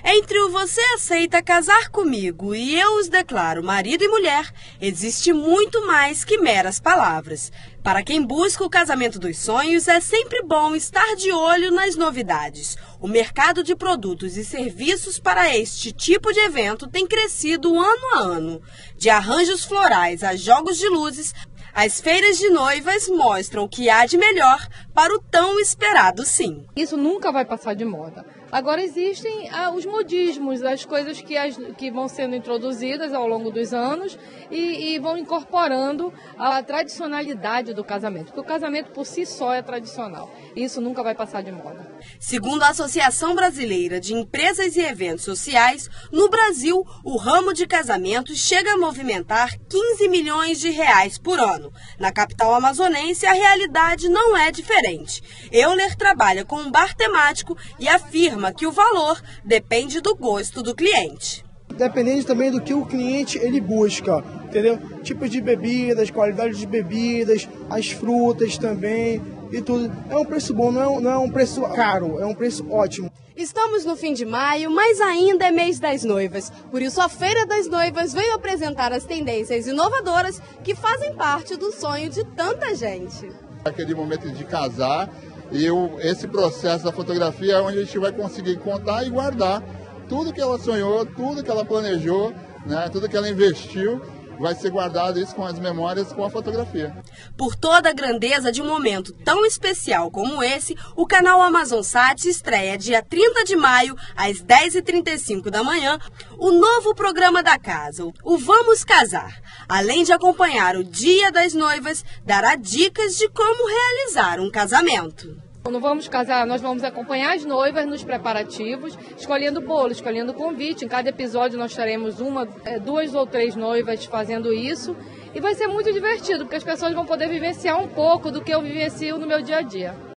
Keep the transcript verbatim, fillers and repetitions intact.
Entre o você aceita casar comigo e eu os declaro marido e mulher, existe muito mais que meras palavras. Para quem busca o casamento dos sonhos, é sempre bom estar de olho nas novidades. O mercado de produtos e serviços para este tipo de evento tem crescido ano a ano. De arranjos florais a jogos de luzes, as feiras de noivas mostram o que há de melhor para o tão esperado sim. Isso nunca vai passar de moda. Agora existem ah, os modismos, as coisas que, as, que vão sendo introduzidas ao longo dos anos e, e vão incorporando a tradicionalidade do casamento. Porque o casamento por si só é tradicional. Isso nunca vai passar de moda. Segundo a Associação Brasileira de Empresas e Eventos Sociais, no Brasil, o ramo de casamentos chega a movimentar quinze milhões de reais por ano. Na capital amazonense, a realidade não é diferente. Euler trabalha com um bar temático e afirma que o valor depende do gosto do cliente. Dependendo também do que o cliente ele busca, entendeu? Tipos de bebidas, qualidade de bebidas, as frutas também e tudo. É um preço bom, não é um, não é um preço caro, é um preço ótimo. Estamos no fim de maio, mas ainda é mês das noivas. Por isso, a Feira das Noivas veio apresentar as tendências inovadoras que fazem parte do sonho de tanta gente. Aquele momento de casar e o, esse processo da fotografia é onde a gente vai conseguir contar e guardar tudo que ela sonhou, tudo que ela planejou, né, tudo que ela investiu. Vai ser guardado isso com as memórias, com a fotografia. Por toda a grandeza de um momento tão especial como esse, o canal AmazonSat estreia dia trinta de maio, às dez e trinta e cinco da manhã, o novo programa da casa, o Vamos Casar. Além de acompanhar o Dia das Noivas, dará dicas de como realizar um casamento. Quando vamos casar, nós vamos acompanhar as noivas nos preparativos, escolhendo o bolo, escolhendo o convite. Em cada episódio nós teremos uma, duas ou três noivas fazendo isso. E vai ser muito divertido, porque as pessoas vão poder vivenciar um pouco do que eu vivencio no meu dia a dia.